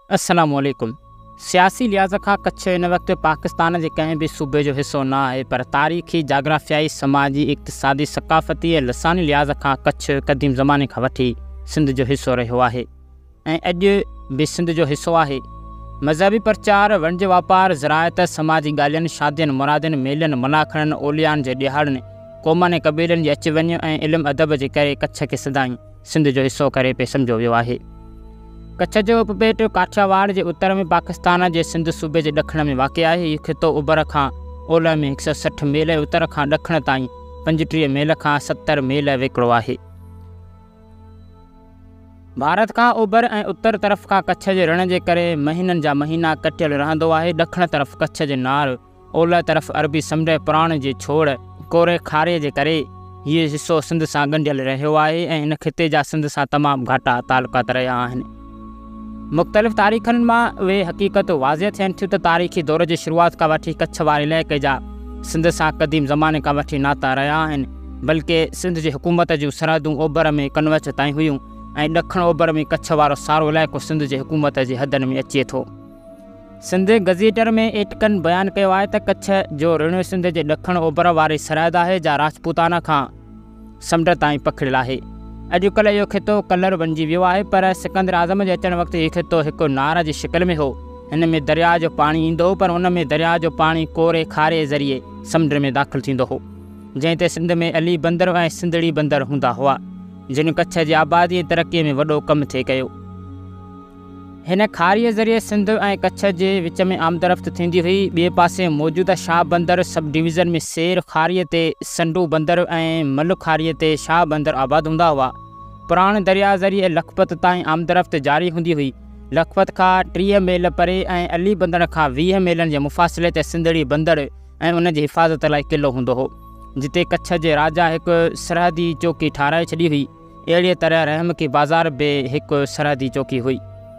अस्सलामुअलैकुम। सियासी लिहाज़ खां कच्छ इन वक़्तु पाकिस्तान जे कंहिं बि सूबे जो हिसो न आहे, पर तारीख़ी, जाग्राफ़ियाई, समाजी, इक़्तिसादी, सक़ाफ़ती ऐं लसानी लिहाज़ खां कच्छ क़दीम ज़माने खां वठी सिंध जो हिसो रहियो आहे ऐं अॼु बि सिंध जो हिसो आहे। मज़हबी प्रचार, वणिज वापार, ज़रायत, समाजी ॻाल्हियुनि, शादियुनि, मुरादियुनि, मेलनि, मनाखणनि, ओलियानि जे ॾिहाड़नि, क़ौमनि ऐं क़बीलनि जे अच वञ ऐं इल्मु अदब जे करे कच्छ खे सदाईं सिंध जो हिसो करे पे सम्झो वियो आहे। कच्छ जो उपबेट काठियावाड़ जे उत्तर में पाकिस्तान जे सिंध सूबे जे ॾखण में वाक़िअ आहे। हीउ ख़ितो उभर खां ओलह में 160 मील ऐं उत्तर खां ॾखण ताईं 35 मील खां 70 मील विकिरो आहे। भारत खां ओभर ऐं उत्तर तरफ़ खां कच्छ जे रण जे करे महीननि जा महीना कटियल रहंदो आहे। ॾखण तरफ़ कच्छ जे नार, ओलह तरफ़ अरबी समुंड पुराण जे छोड़, कोरे खारे जे करे हीउ हिसो सिंध सां ॻंढियल रहियो आहे ऐं हिन ख़िते जा सिंध सां तमामु घाटा तालुकात रहिया आहिनि। मुख़्तलिफ़ तारीख़नि मां उहे हक़ीक़त वाज़िह थियनि थियूं त तारीख़ी दौर जी शुरूआति खां वठी कच्छ वारे इलाइक़े जा सिंध सां क़दीम ज़माने खां वठी नाता रहिया आहिनि, बल्कि सिंध जी हुकूमत जूं सरहदूं ओभर में कनवच ताईं हुयूं ऐं ॾखण ओभर में कच्छ वारो सारो इलाइक़ो सिंध जी हुकूमत जी हदनि में अचे थो। सिंध गज़ीटर में एटकनि बयानु कयो आहे त कच्छ जो ऋण सिंध जे ॾखण ओभर वारी सरहद आहे, जा राजपूताना खां समुंड ताईं पखिड़ियल आहे। अॼुकल्ह इहो ख़ितो कलर बणिजी वियो आहे, पर सिकंदर आज़म जे अचण वक़्तु हीउ ख़ितो हिकु नार जी शिकिल में हो। हिन में दरिया जो पाणी ईंदो हो, पर हुन में दरिया जो पाणी कोरे खारे ज़रिए समुंड में दाख़िल थींदो हो, जंहिं ते सिंध में अली बंदर ऐं सिंधड़ी बंदर हूंदा हुआ, जिन कच्छ जी आबादी ऐं तरक़ीअ में वॾो कमु थिए कयो। हिन खारीअ ज़रिए सिंध ऐं कच्छ जे विच में आमदरफ़्त थींदी हुई। ॿिए पासे मौजूदा शाह बंदर सब डिवीज़न में सेर खारीअ ते संडू बंदर ऐं मल खारीअ ते शाह बंदर आबाद हूंदा हुआ। पुराणे दरिया ज़रिए लखपत ताईं आमदरफ़्त जारी हूंदी हुई। लखपत खां 30 मील परे ऐं अली बंदर खां 20 मीलनि जे मुफ़ासिले ते सिंधड़ी बंदर ऐं उन जी हिफ़ाज़त लाइ क़िलो हूंदो हो, जिते कच्छ जे राजा हिकु सरहदी चौकी ठाराए छॾी हुई। अहिड़ीअ तरह रहमकी बाज़ार बि हिकु सरहदी चौकी हुई।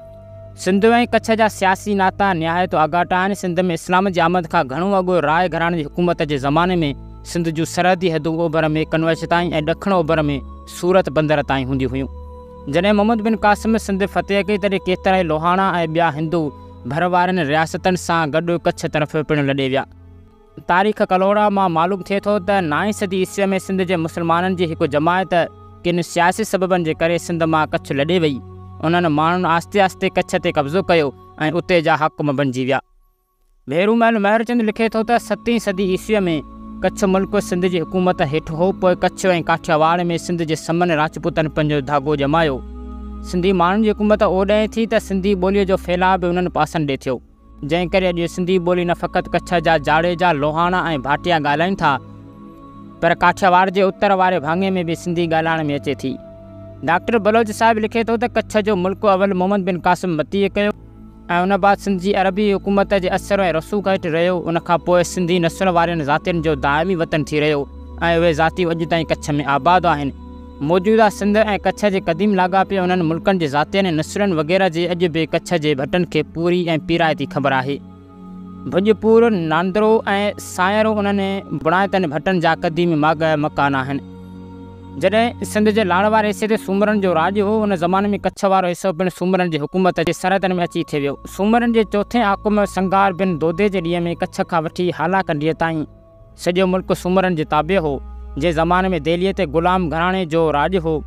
सिंध ऐं कच्छ जा सियासी नाता निहायत आगाटा आहिनि। सिंध में इस्लाम जी आमद खां घणो अॻु राय घराणे जी हुकूमत जे ज़माने में सिंध जूं सरहदी हदूं ओभर में कनवच ताईं ऐं ॾखण ओभर में सूरत बंदर ताईं हूंदियूं हुयूं। जॾहिं मोहम्मद बिन क़ासिम सिंध फ़तेह कई, तॾहिं केतिरा ई लोहाणा ऐं ॿिया हिंदू भर वारनि रियासतनि सां गॾु कच्छ तरफ़ पिणु लॾे विया। तारीख़ कलोड़ा मां मालूम थिए थो त 9वीं सदी ईस्वीअ में सिंध जे मुस्लमाननि जी हिकु जमायत किन सियासी सबबनि जे करे सिंध मां कच्छ लॾे वई। उन्हनि माण्हुनि आस्ते आस्ते कच्छ ते कब्ज़ो कयो ऐं उते जा हाकुम बणिजी विया। भेरूमल महरचंद लिखे थो त 7वीं सदी ईस्वीअ में कच्छ मुल्क सिंध जी हुकूमत हेठि हो। पोइ कच्छ ऐं काठियावाड़ में सिंध जे समन राजपूतनि पंहिंजो धाॻो ॼमायो। सिंधी माण्हुनि जी हुकूमत ओॾांहुं थी त सिंधी ॿोलीअ जो फैलाव बि उन्हनि पासनि ॾे थियो, जंहिं करे अॼु सिंधी ॿोली न फ़क़ति कच्छ जा जाड़ेजा, लोहाणा ऐं भाटिया ॻाल्हाइनि था, पर काठियावाड़ जे उत्तर वारे भाङे में बि सिंधी ॻाल्हाइण में अचे थी। डॉक्टर बलोच साहिबु लिखे थो त कच्छ जो मुल्क अवल मोहम्मद बिन क़ासिम मतीअ कयो ऐं उन बाद सिंध जी अरबी हुकूमत जे असर ऐं रसूख़ हेठि रहियो। उनखां पोइ सिंधी नस्ल वारनि ज़ातियुनि जो दाइमी वतन थी रहियो ऐं उहे ज़ातियूं अॼु ताईं कच्छ में आबाद आहिनि। मौजूदा सिंध ऐं कच्छ जे क़दीम लाॻापे उन्हनि मुल्कनि जे ज़ातियुनि नस्लनि वग़ैरह जे अॼु बि कच्छ जे भटनि खे पूरी ऐं पीरायती ख़बर आहे। भुजपुर, नांदरो ऐं सायरो उन्हनि बुणायतनि भटनि जा क़दीमी माॻ मकान आहिनि। जॾहिं सिंध जे लाड़ वारे हिसे ते सूमरनि जो राॼ हो, उन ज़माने में कच्छ वारो हिसो पिणु सूमरनि जी हुकूमत जे सरहदनि में अची थी वियो। सूमरनि जे चौथे हाकुम संगार बिन दोदे जे ॾींहं में कच्छ खां वठी हालाकंडीअ ताईं सॼो मुल्क सूमरनि जे ताबे हो, जे ज़माने में दिल्लीअ ते ग़ुलाम घराणे जो राॼ हो।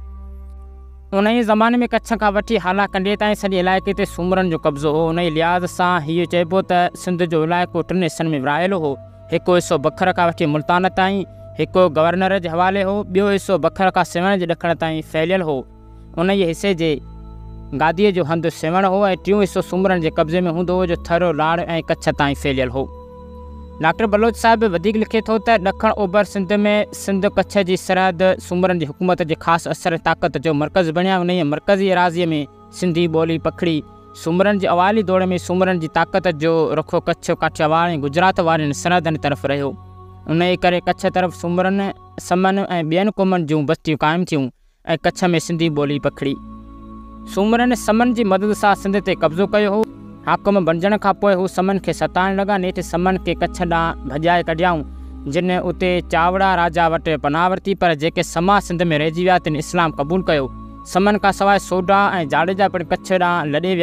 उन ई ज़माने में कच्छ खां वठी हालाकंडीअ ताईं सॼे इलाइक़े ते सूमरनि जो कब्ज़ो हो। उन ई लिहाज़ सां हीअ चइबो त सिंध जो इलाइक़ो 3 हिसनि में विरहायल हो। हिकु हिसो बखर खां वठी मुल्तान ताईं हिकु गवर्नर जे हवाले हो, ॿियो हिसो बखर खां सिवण जे ॾखण ताईं फैलियल हो। उन ई हिसे जे गादीअ जो हंधु सिवण हो ऐं टियों हिसो सूमरनि जे कब्ज़े में हूंदो हो, जो थरो लाड़ ऐं कच्छ ताईं फैलियल हो। डॉक्टर बलोच साहिबु वधीक लिखे थो त ॾखण ओभर सिंध में सिंध कच्छ जी सरहद सूमरनि जी हुकूमत जे ख़ासि असर ताक़त जो मर्कज़ बणिया। उन ई मर्कज़ी एराज़ीअ में सिंधी ॿोली पखड़ी। सूमरनि जे अवाली दौर में सूमरनि जी ताक़त जो रुख़ो कच्छ, काठियावाड़ ऐं गुजरात वारनि सरहदनि तरफ़ रहियो। उन ई करे कच्छ तरफ़ सूमरनि, समन ऐं ॿियनि क़ौमनि जूं बस्तियूं क़ाइमु थियूं ऐं कच्छ में सिंधी ॿोली पखड़ी। सूमरनि समन जी मदद सां सिंध ते कब्ज़ो कयो हो। हाकुम बणिजण खां पोइ हू समन खे सताइण लॻा। नेठि समन खे कच्छ ॾांहुं भॼाए कढियाऊं, जिन उते चावड़ा राजा वटि पनाह वरिती, पर जेके समा सिंध में रहिजी विया तिन इस्लाम क़बूल कयो। समन खां सवाइ सोढा ऐं जाडेजा पिणु कच्छ ॾांहुं लॾे विया।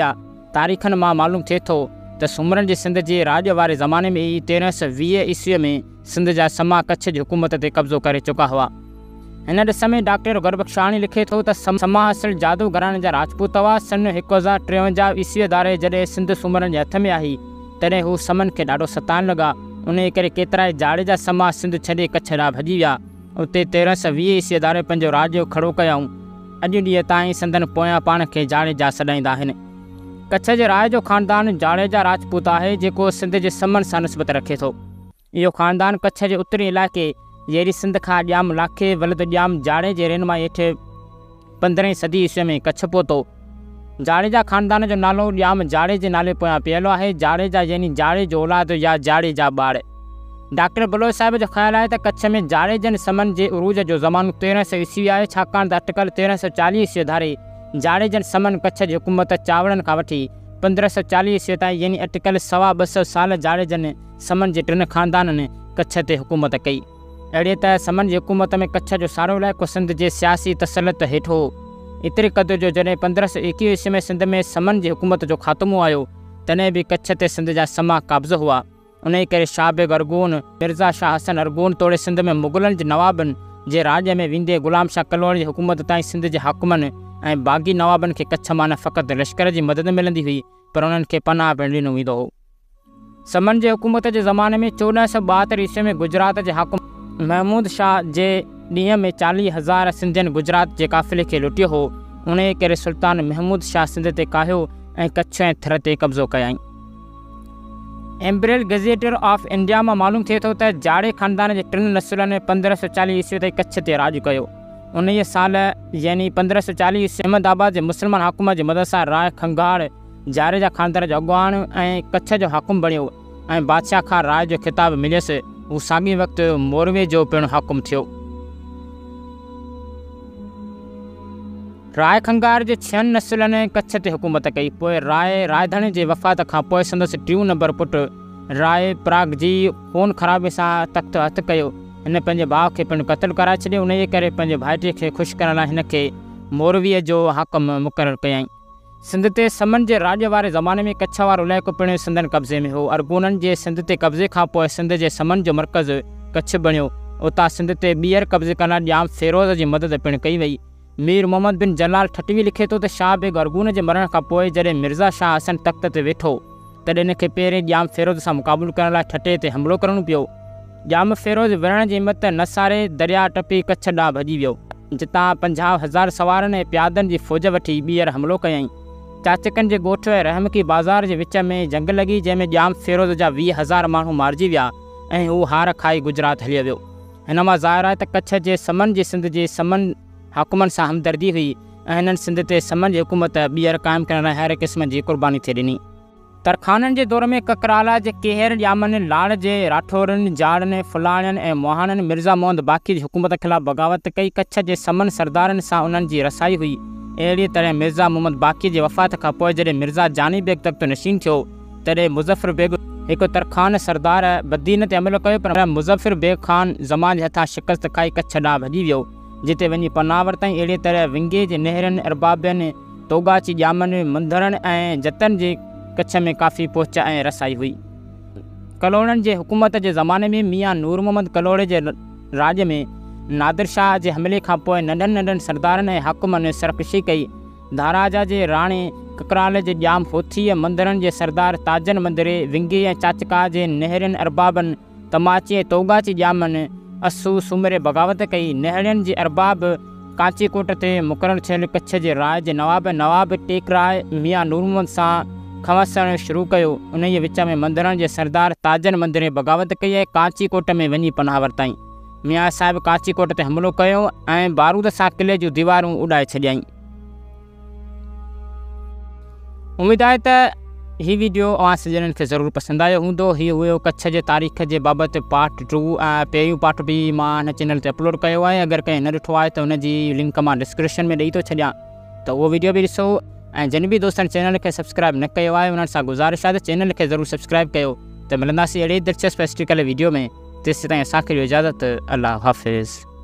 तारीख़नि मां मालूम थिए थो त सुमरन जे सिंध जे राॼ वारे ज़माने में ई 1320 ईस्वीअ में सिंध जा समा कच्छ जी हुकूमत ते कब्ज़ो करे चुका हुआ। हिन ॾिस में डॉक्टर गुरबख्शाणी लिखे थो त समा असल जादू घराणे जा राजपूत हुआ। सन 1053 ईस्वीअ दारे जॾहिं सिंध सुमरन जे हथ में आई तॾहिं हू समन खे ॾाढो सताइण लॻा। उन करे केतिरा ई जाड़े जा समा सिंध छॾे कच्छ ॾांहुं भॼी विया। उते 1320 ईस्वीअ दारे पंहिंजो राॼ खड़ो कयऊं। अॼु ॾींहं ताईं संदन पोयां पाण खे जाड़े जा सॾाईंदा आहिनि। कच्छ जे राय जो ख़ानदान जाड़े जा राजपूत आहे जेको सिंध जे समन सां निस्बत रखे थो। इहो ख़ानदान कच्छ जे उत्तरी इलाइक़े जहिड़ी सिंध खां ॼाम लाखे वलद ॼाम जाड़े जे रहनुमाई हेठि 15वीं सदी ईस्वी में कच्छ पहुतो। जाड़े जा ख़ानदान जो नालो ॼाम जाड़े जे नाले पोयां पियल आहे। जाड़े जा यानी जाड़े जो औलाद या जाड़े जा ॿार। डॉक्टर बलोच साहिब जो ख़्यालु आहे त कच्छ में जाड़े जन समन जे उरूज जो ज़मानो 1300 ईस्वी आहे, छाकाणि त अटकल 1340 ईस्वी धारे जाड़े जन समन कच्छ जी हुकूमत चावड़नि खां वठी 1540 ईस्वी ताईं यानी अटकल 200 साल जाड़े जन समन जे 3 ख़ानदाननि कच्छ ते हुकूमत कई। अहिड़े त समन जी हुकूमत में कच्छ जो सारो इलाइक़ो सिंध जे सियासी तसलत हेठि हो। एतिरे क़द्र जो जॾहिं 1521 ईस्वी में सिंध में समन जी हुकूमत जो ख़ात्मो आयो तॾहिं बि कच्छ ते सिंध जा समा क़ब्ज़ हुआ। उन करे शाह बेग अरगोन मिर्ज़ा शाह हसन अरगोन तोड़े सिंध में मुग़लनि जे नवाबनि जे राॼ में वेंदे ग़ुलाम शाह कलोड़ जी हुकूमत ताईं सिंध जे हाकुमनि ऐं बाग़ी नवाबनि खे कच्छ मां न फ़क़ति लश्कर जी मदद मिलंदी हुई पर उन्हनि खे पनाह पिणु ॾिनो वेंदो हो। समन जे हुकूमत जे ज़माने में 1472 ईस्वी में गुजरात जे हाकुम महमूद शाह जे ॾींहं में 40,000 सिंधियुनि गुजरात जे काफ़िले खे लुटियो हो। उन करे सुल्तान महमूद शाह सिंध ते काहियो ऐं कच्छ ऐं थर ते कब्ज़ो कयाईं। एम्ब्रियल गज़ेटर ऑफ इंडिया मां मालूम थिए थो त जाड़े ख़ानदान जे 3 नसुलनि 1540 ईस्वी ताईं कच्छ ते राॼ कयो। उन साल यानी 1540 ईस्वी अहमदाबाद जे मुस्लमान हाकुम जी मदद सां राय खंगार जाड़े जा ख़ानदान जो अॻुवाण ऐं कच्छ जो हाकुम बणियो ऐं बादशाह खां राय जो ख़िताब मिलियसि। हू साॻी वक़्तु मोरवे जो पिणु हाकुम थियो। राय खंगार जे 6 नसुलनि कच्छ ते हुकूमत कई। पोइ राय रायधणी जे वफ़ात खां पोइ संदसि 3 नंबर पुटु राय प्राग जी खून ख़राबी सां तख़्त हथु कयो। हिन पंहिंजे भाउ खे पिणु क़तलु कराए छॾियो। उन करे पंहिंजे भाइटे खे ख़ुशि करण लाइ हिन खे मोरवीअ जो हाकम मुक़ररु कयईं। सिंध ते समन जे राॼ वारे ज़माने में कच्छ वारो इलाइक़ो पिणु सिंधनि कब्ज़े में हो। अरगोननि जे सिंध ते कब्ज़े खां पोइ सिंध जे समन जो मर्कज़ कच्छ बणियो। उतां सिंध ते ॿीहर कब्ज़े करण लाइ ॼाम फ़िरोज़ जी मदद पिणु कई वई। मीर मोहम्मद बिन जलाल ठटवी लिखे थो त शाह बेग अरगोन जे मरण खां पोइ जॾहिं मिर्ज़ा शाह हसन तख़्त ते वेठो तॾहिं हिन खे पहिरें ॼाम फ़िरोज़ सां मुक़ाबिलो करण लाइ ठटे ते हमिलो करणो पियो। ॼाम फ़िरोज़ विढ़ण जी हिमत न सारे दरिया टपी कच्छ ॾांहुं भॼी वियो, जितां 50,000 सवारनि ऐं प्यादनि जी फ़ौज वठी ॿीहर हमिलो कयईं। चाचकनि जे ॻोठ ऐं रहमकी बाज़ार जे विच में जंग लॻी जंहिंमें ॼाम फ़िरोज़ जा 20,000 माण्हू मारिजी विया ऐं हू हार खाई गुजरात हली वियो। हिन मां ज़ाहिर आहे त कच्छ जे समन जी सिंध जे समन हाकुमनि सां हमदर्दी हुई ऐं हिननि सिंध ते समन जी हुकूमत ॿीहर क़ाइमु करण लाइ हर क़िस्म जी क़ुर्बानी थे ॾिनी। तरखाननि जे दौर में ककराला जे केहर ॼामनि लाड़ जे राठौरनि जाड़नि फुलाणनि ऐं मोहाननि मिर्ज़ा मोहम्मद बाक़ी जी हुकूमत ख़िलाफ़ बग़ावत कई। कच्छ जे समन सरदारनि सां उन्हनि जी रसाई हुई। अहिड़ी तरह मिर्ज़ा मोहम्मद बाक़ी जे वफ़ात खां पोइ जॾहिं मिर्ज़ा जानी बेग तख़्त नशीन थियो तॾहिं मुज़फ़र बेग हिकु तरखान सरदार बदीन ते अमल कयो पर मुज़फ़र बेग ख़ान ज़मान जे हथां शिकस्त खाई कच्छ ॾांहुं भॼी वियो जिते वञी पनाह वरितईं। अहिड़ी तरह विंगे जे नेहरनि अरबाबनि तोगाची ॼामनि मंदरनि ऐं जतन जे कच्छ में काफ़ी पहुच ऐं रसाई हुई। कलोड़नि जे हुकूमत जे ज़माने में मियाँ नूर मोहम्मद कलोड़े जे राॼ में नादिर शाह जे हमले खां पोइ नंढनि नंढनि सरदारनि ऐं हाकुमनि सरकशी कई। धाराजा जे राणे ककराल जे ॼाम होथीअ मंदरनि जे सरदार ताजन मंदिरे विंगे ऐं चाचका जे नेहरनि अरबाबनि तमाची ऐं तोगाची ॼामनि असू सुमरे बग़ावत कई। नेहड़ियुनि जे अरबाब कांचीकोट ते मुक़ररु थियल कच्छ जे राय जे नवाब टेकराय मियाँ नूर मोहम्मद सां खवसणु शुरू कयो। उन जे विच में मंदरनि जे सरदार ताजन मंदिरे बग़ावत कई ऐं कांचीकोट में वञी पनाह वरितईं। मियाँ साहिब कांचीकोट ते हमिलो कयो ऐं बारूद सां किले जूं दीवारूं उॾाए छॾियईं। उमेद आहे त हीउ वीडियो अवां सॼणनि खे ज़रूरु पसंदि आयो हूंदो। हीउ हुयो कच्छ जे तारीख़ जे बाबति पार्ट 2 ऐं पहिरियों पार्ट बि मां हिन चैनल ते अपलोड कयो आहे। अगरि कंहिं न ॾिठो आहे त हुनजी लिंक मां डिस्क्रिप्शन में ॾेई थो छॾियां त उहो वीडियो बि ॾिसो ऐं जिन बि दोस्तनि चैनल खे सब्सक्राइब न कयो आहे उन्हनि सां गुज़ारिश आहे त चैनल खे ज़रूरु सब्सक्राइब कयो। त मिलंदासीं अहिड़े दिलचस्प हिस्ट्रिकल वीडियो में। तेसिताईं असांखे ॾियो इजाज़त। अल्लाह हाफ़िज़।